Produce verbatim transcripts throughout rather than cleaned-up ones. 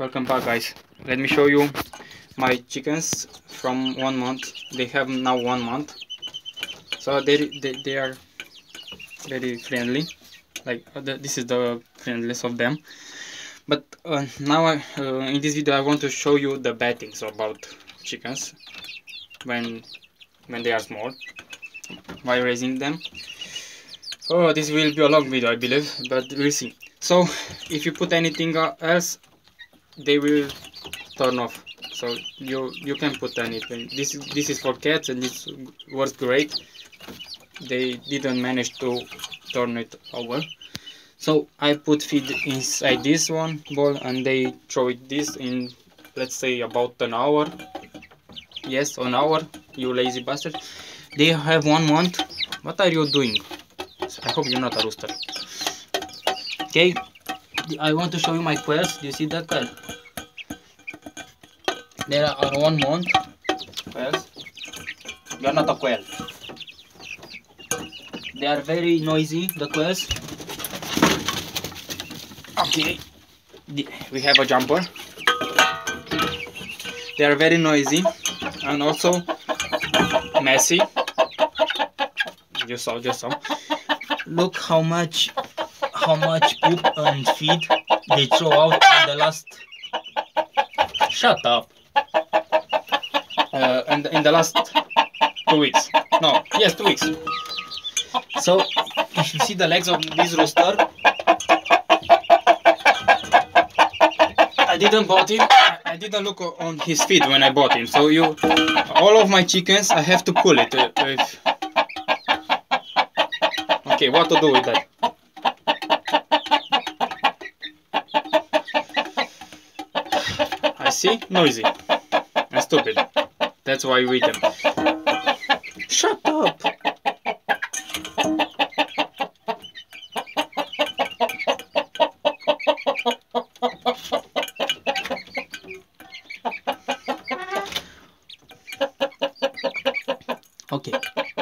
Welcome back, guys. Let me show you my chickens from one month. They have now one month, so they they, they are very friendly. Like the, this is the friendliest of them. But uh, now I, uh, in this video I want to show you the bad things about chickens when when they are small, by raising them. Oh, this will be a long video, I believe, but we'll see. So if you put anything else, they will turn off. So you you can put anything. This is this is for cats, and this works great. They didn't manage to turn it over. So I put feed inside this one bowl, and they throw it this in, let's say, about an hour. Yes, an hour. You lazy bastard. They have one month. What are you doing? I hope you're not a rooster. Okay, I want to show you my quails. Do you see that quail? There are one month quails. You are not a quail. They are very noisy, the quails. Okay, we have a jumper. They are very noisy and also messy. You saw, just saw. Look how much, how much poop and feed they throw out in the last. Shut up. Uh, and in the last two weeks. No, yes, two weeks. So if you see the legs of this rooster, I didn't bought him. I didn't look on his feet when I bought him. So you, all of my chickens, I have to pull it. Uh, if, okay, what to do with that? I see, noisy and stupid. That's why we eat them. Shut up! Okay.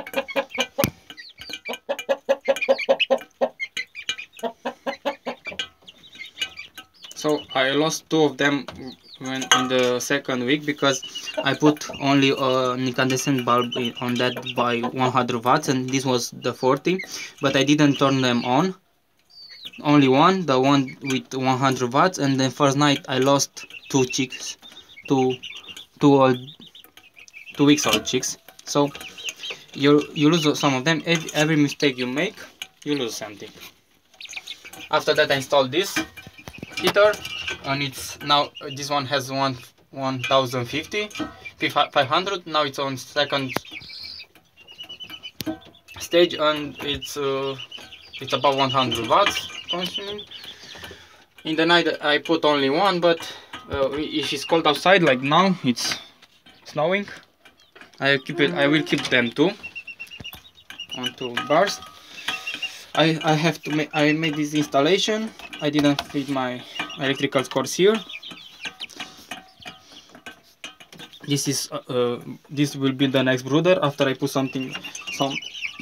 So I lost two of them when in the second week because I put only a incandescent bulb on that by one hundred watts, and this was the forty, but I didn't turn them on. Only one, the one with one hundred watts, and then first night I lost two chicks, two, two old, two weeks old chicks. So you you lose some of them. Every, every mistake you make, you lose something. After that I installed this heater, and it's now this one has one one thousand fifty, five hundred. Now it's on second stage, and it's uh, it's about one hundred watts consuming. In the night I put only one, but uh, if it's cold outside like now, it's snowing, I keep it. I will keep them too on two bars. I I have to make. I made this installation. I didn't feed my electrical cords here. This is uh, uh, this will be the next brooder after I put something some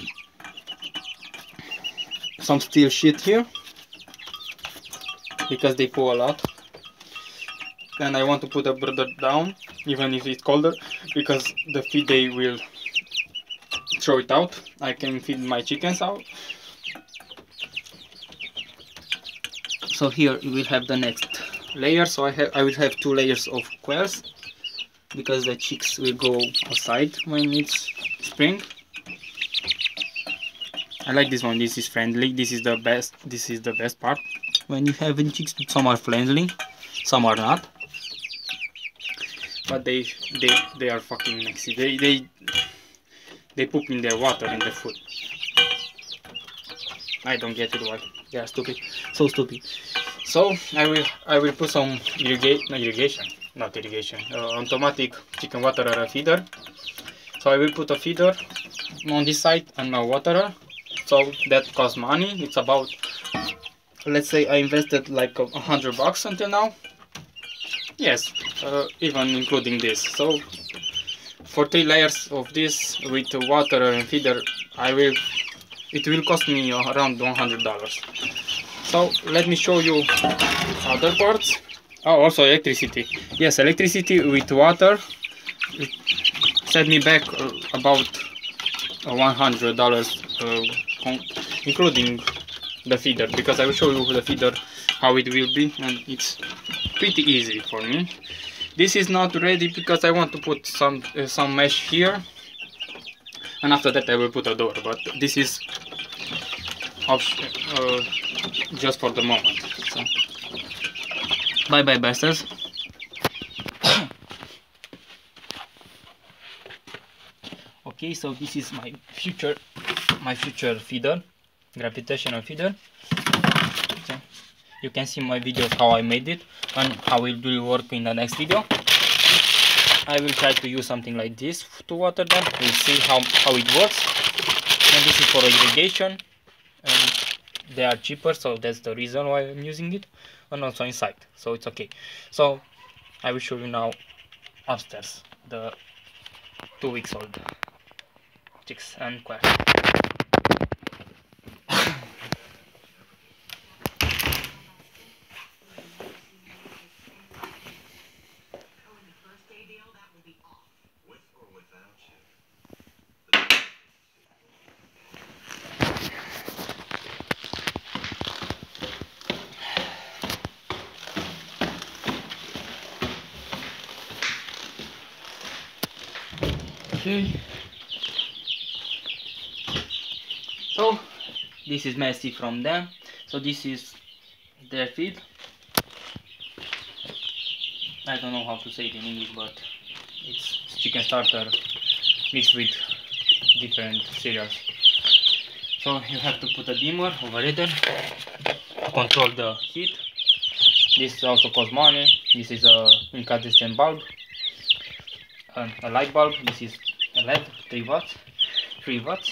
some steel sheet here because they pull a lot. And I want to put a brooder down even if it's colder because the feed they will throw it out. I can feed my chickens out. So here we will have the next layer. So I have I will have two layers of quails because the chicks will go outside when it's spring. I like this one. This is friendly. This is the best. This is the best part when you have chicks. Some are friendly, some are not. But they they they are fucking messy. They they they poop in their water and their food. I don't get it why. They are stupid, so stupid. So I will I will put some irrigate no, irrigation, not irrigation, uh, automatic chicken waterer feeder. So I will put a feeder on this side and a waterer. So that costs money. It's about, let's say I invested like a hundred bucks until now. Yes, uh, even including this. So for three layers of this with waterer and feeder, I will. It will cost me around one hundred dollars. So let me show you other parts. Oh, also electricity. Yes, electricity with water. It set me back uh, about uh, one hundred dollars, uh, including the feeder, because I will show you the feeder how it will be, and it's pretty easy for me. This is not ready because I want to put some uh, some mesh here, and after that I will put a door. But this is uh, just for the moment. So, bye bye, bastards. Okay, so this is my future, my future feeder, gravitational feeder. So you can see my videos how I made it and how it will work in the next video. I will try to use something like this to water them. We'll see how, how it works. And this is for irrigation. And they are cheaper, so that's the reason why I'm using it. And also inside, so it's okay. So I will show you now upstairs the two weeks old chicks and quail. Okay. So this is messy from them. So this is their feed. I don't know how to say it in English, but it's chicken starter mixed with different cereals. So you have to put a dimmer overheater to control the heat. This also costs money. This is a incandescent bulb, uh, a light bulb. This is a L E D, three watts, three watts.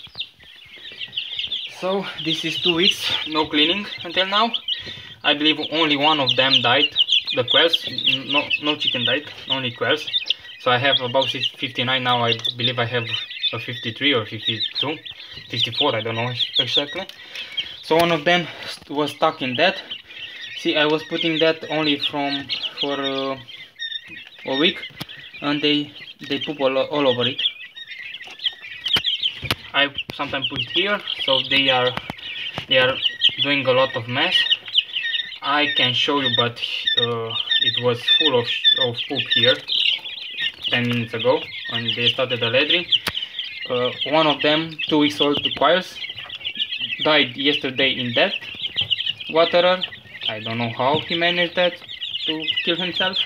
So this is two weeks, no cleaning until now. I believe only one of them died, the quails. No, no chicken died, only quails. So I have about fifty-nine now. I believe I have a fifty-three or fifty-two, fifty-four, I don't know exactly. So one of them was stuck in that. See, I was putting that only from for uh, a week, and they they poop all, all over it. I sometimes put it here, so they are they are doing a lot of mess. I can show you, but uh, it was full of, of poop here ten minutes ago, and they started the laundry. Uh, one of them, two weeks old quails, died yesterday in that waterer. I don't know how he managed that to kill himself.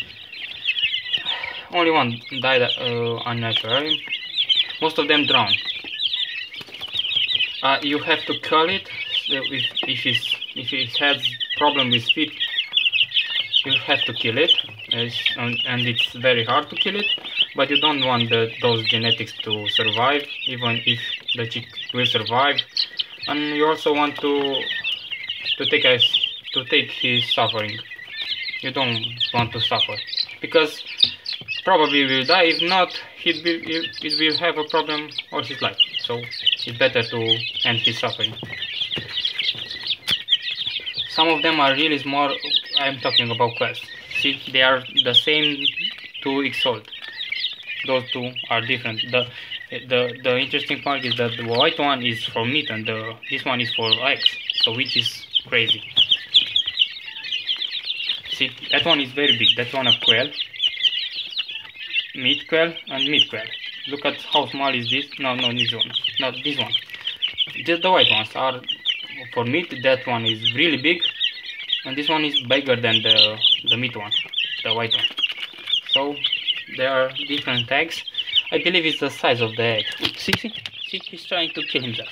Only one died uh, unnaturally. Most of them drowned. Uh, you have to kill it. So if if it's, if it has problem with feet, you have to kill it, and, and it's very hard to kill it. But you don't want the, those genetics to survive, even if the chick will survive. And you also want to to take a, to take his suffering. You don't want to suffer, because probably will die. If not, it will it will have a problem all his life. So it's better to end his suffering. Some of them are really small. I'm talking about quails. See, they are the same two weeks old. Those two are different. The the the interesting part is that the white one is for meat and the this one is for eggs. So which is crazy. See, that one is very big. That one a quail, meat quail and meat quail. Look at how small is this. No, no, this one. Not this one. Just the white ones are for meat. That one is really big, and this one is bigger than the the meat one, the white one. So there are different eggs. I believe it's the size of the egg. See, see, see, he's trying to kill himself.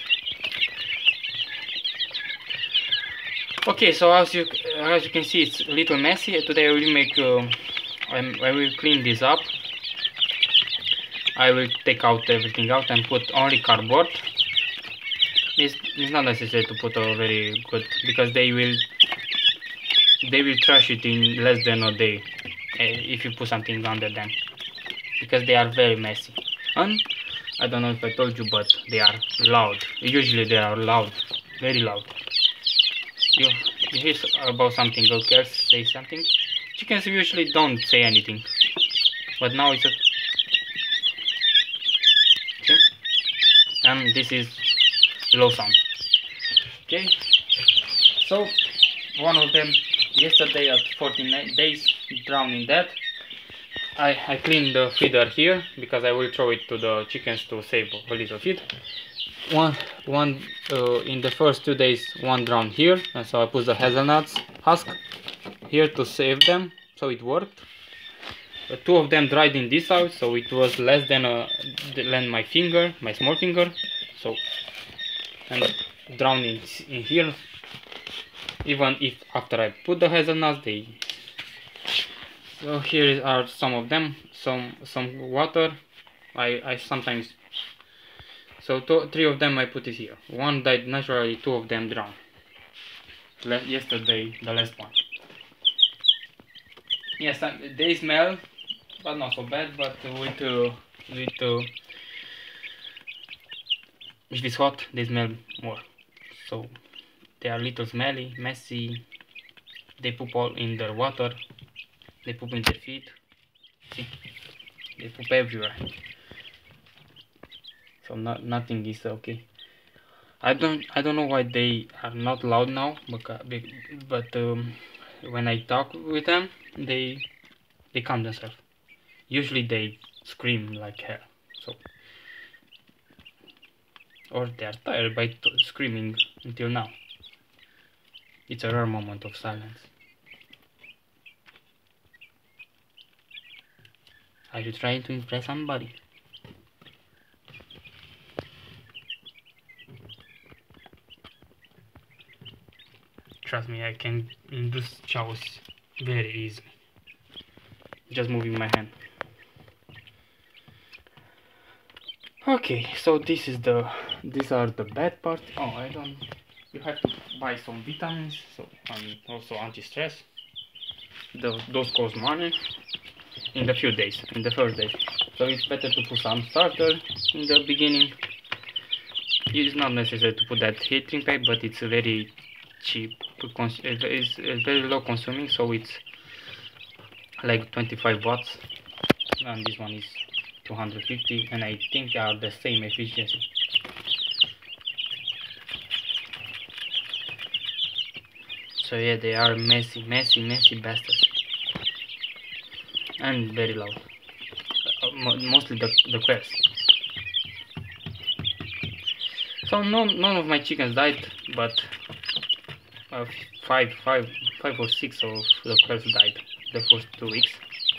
Okay, so as you as you can see, it's a little messy. Today I will make. Uh, I'm, I will clean this up. I will take out everything out and put only cardboard. It's, it's not necessary to put a very good, because they will they will trash it in less than a day uh, if you put something under them, because they are very messy. And I don't know if I told you, but they are loud. Usually they are loud, very loud. You, you hear about something, okay? Say something. chickens usually don't say anything, but now it's a okay, and this is low sound. Okay, so one of them yesterday at fourteen days drowned in that. I, I cleaned the feeder here because I will throw it to the chickens to save a little feed. One, one uh, in the first two days, one drowned here, and so I put the hazelnuts husk here to save them, so it worked. Uh, two of them dried in this house, so it was less than a than my finger, my small finger. So and drowned in, in here. Even if after I put the hazelnuts, they. So here are some of them. Some some water. I I sometimes. So two, three of them I put it here. One died naturally. Two of them drowned. Le yesterday, the last one. Yes, they smell, but not so bad. But with uh, with uh, if it's hot, they smell more. So they are little smelly, messy. They poop all in their water. They poop in their feet. See, they poop everywhere. So not nothing is okay. I don't I don't know why they are not loud now, but but um, when I talk with them, they they calm themselves. Usually they scream like hell. So or they are tired by screaming until now. It's a rare moment of silence. Are you trying to impress somebody? Trust me, I can induce chaos very easily. Just moving my hand. Okay, so this is the these are the bad part. Oh, I don't. You have to buy some vitamins, so and also anti-stress. The, those cost money in the few days, in the first days. So it's better to put some starter in the beginning. It's not necessary to put that heat impact, but it's very cheap. To cons it's very low consuming, so it's like twenty-five watts, and this one is two hundred fifty, and I think they are the same efficiency. So yeah, they are messy, messy, messy bastards, and very loud. Uh, mostly the the quails. So none none of my chickens died, but uh, five, five, five or six of the quails died the first two weeks.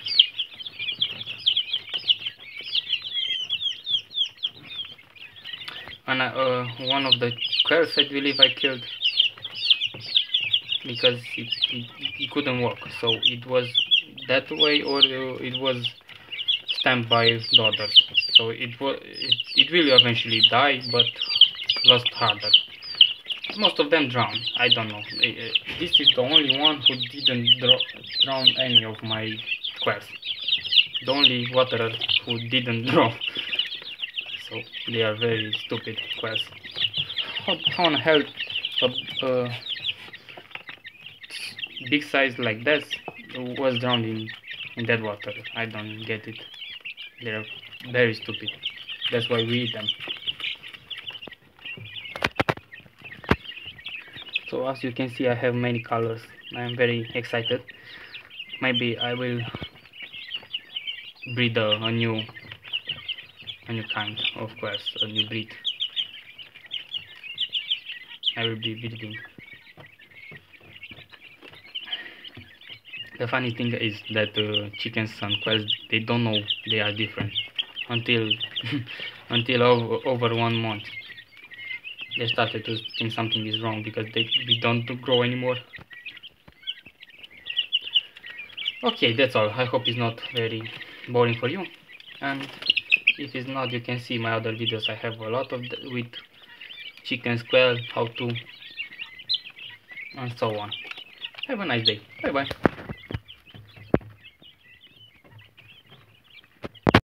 And uh, one of the quails I believe I killed because it, it, it couldn't walk, so it was that way, or it was stamped by the others. So it was it, it will eventually die, but lost harder. Most of them drowned. I don't know. This is the only one who didn't drown any of my quails. The only waterer who didn't drown. So they are very stupid quails. How, how on hell a uh, big size like this was drowned in, in that water? I don't get it. They are very stupid. That's why we eat them. So as you can see, I have many colors. I am very excited. Maybe I will breed a, a new a new kind of quails, a new breed. I will be breeding. The funny thing is that uh, chickens and quails, they don't know they are different until until over, over one month. They started to think something is wrong because they we don't grow anymore. Okay, that's all. I hope it's not very boring for you, and if it's not, you can see my other videos. I have a lot of with chickens, quail, how to, and so on. Have a nice day. Bye bye.